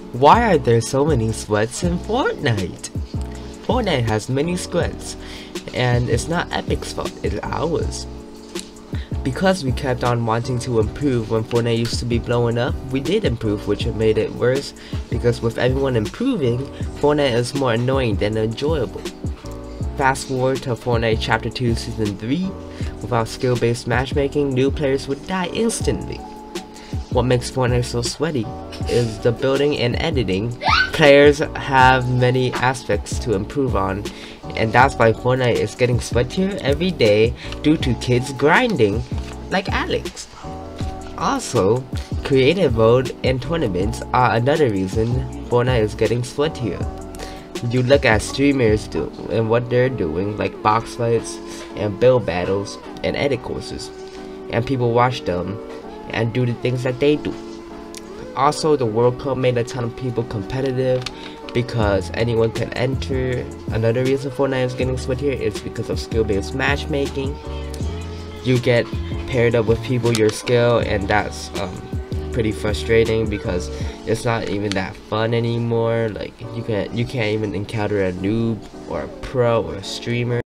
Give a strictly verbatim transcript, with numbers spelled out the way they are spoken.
Why are there so many sweats in Fortnite? Fortnite has many sweats, and it's not Epic's fault, it's ours. Because we kept on wanting to improve when Fortnite used to be blowing up, we did improve, which made it worse, because with everyone improving, Fortnite is more annoying than enjoyable. Fast forward to Fortnite Chapter two Season three, without skill-based matchmaking, new players would die instantly. What makes Fortnite so sweaty is the building and editing. Players have many aspects to improve on, and that's why Fortnite is getting sweatier every day due to kids grinding like Alex. Also, creative mode and tournaments are another reason Fortnite is getting sweatier. You look at streamers do and what they're doing, like box fights and build battles and edit courses, and people watch them and do the things that they do. Also, the World Cup made a ton of people competitive because anyone can enter. Another reason Fortnite is getting sweatier is because of skill-based matchmaking. You get paired up with people your skill, and that's um, pretty frustrating because it's not even that fun anymore. Like you can you can't even encounter a noob or a pro or a streamer.